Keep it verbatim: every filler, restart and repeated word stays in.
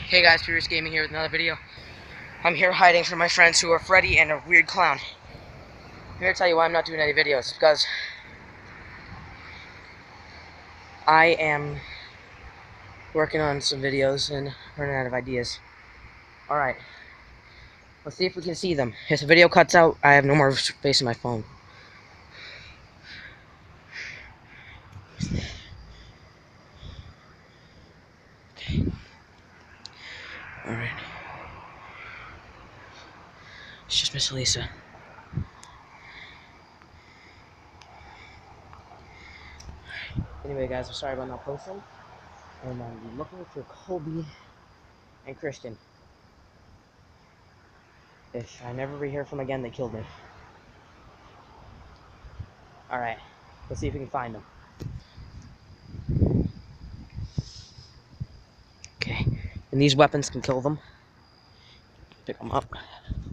Hey guys, Furious Gaming here with another video. I'm here hiding from my friends who are Freddy and a weird clown. I'm here to tell you why I'm not doing any videos. It's because I am working on some videos and running out of ideas. Alright, let's see if we can see them. If the video cuts out, I have no more space in my phone. Okay. Alright. It's just Miss Lisa. Anyway guys, I'm sorry about not posting. And I'm looking for Colby and Christian. If I never re-hear from them again, they killed me. Alright, let's see if we can find them. Okay, and these weapons can kill them. Pick them up.